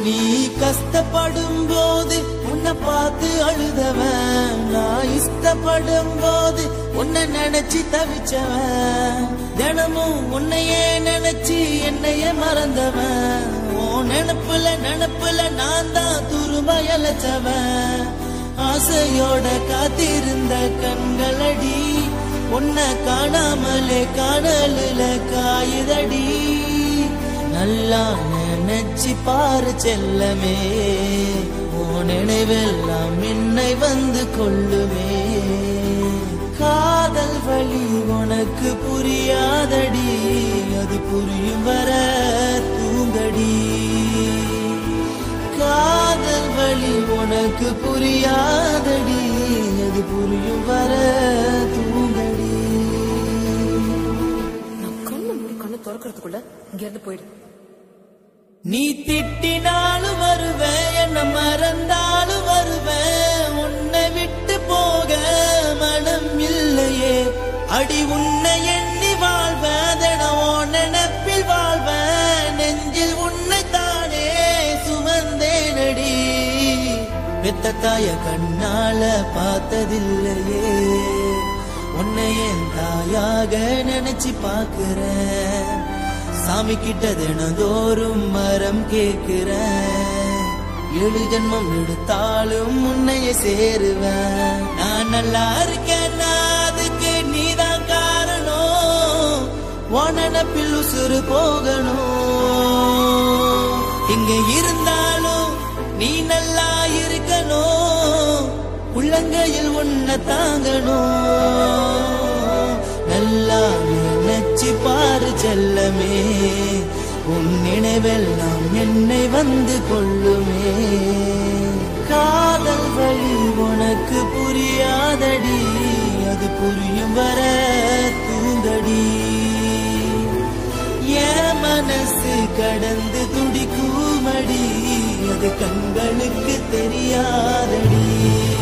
நீ கஷ்டப்படும் போது உன்னை பார்த்து அழுதவன், நான் இஷ்டப்படும் போது உன்னை நினைச்சு தவிச்சவன், தினமும் உன்னையே நினைச்சு என்னையே மறந்தவன், உன் நினப்புல நான் தான் துருமையலச்சவன், ஆசையோட காத்திருந்த கண்களடி உன்னை காணாமலே காணலுல காயுதடி, நல்லா நினைச்சு பாரு செல்லமே, உன் நினைவெல்லாம் என்னை வந்து கொள்ளுமே, காதல் வழி உனக்கு புரியாதடி, அது புரியும் வர தூங்கடி, காதல் வழி உனக்கு புரியாதடி, அது புரியும் வர தூங்கடி. நான் கண்ணு மூடி கண்ணு திறக்கிறதுக்குள்ள இங்க இருந்து போயிடு. நீ திட்டினாலும் வருவேன், என்ன மறந்தாலும் வருவேன், உன்னை விட்டு போக மனம் இல்லையே, அடி உன்னை எண்ணி வாழ்வேன், தினம் நினைப்பில் வாழ்வேன், நெஞ்சில் உன்னை தானே சுமந்தேனடி, பெத்த தாய கண்ணால பார்த்ததில்லையே, உன்னை என் தாயாக நினைச்சு பாக்குறேன், சாமி கிட்ட தினந்தோறும் மரம் கேக்குறேன், 7 ஜென்மம் எடுத்தாலும் உன்னைய சேருவேன், நான் நல்லா இருக்கேன், அதுக்கு நீதான் காரணம், உன் நினைப்பில் உசுறு போகணும், இங்க இருந்தாலும் நீ நல்லா இருக்கணும், உள்ளங்கையில் உன்னை தாங்கணும், நல்லா நினைச்சு பாரு செல்லமே, உன் நினைவெல்லாம் என்னை வந்து கொள்ளுமே, காதல் வழி உனக்கு புரியாதடி, அது புரியும் வர தூங்கடி, என் மனசு கடந்து துடிக்குமடி, அது கண்களுக்கு தெரியாதடி.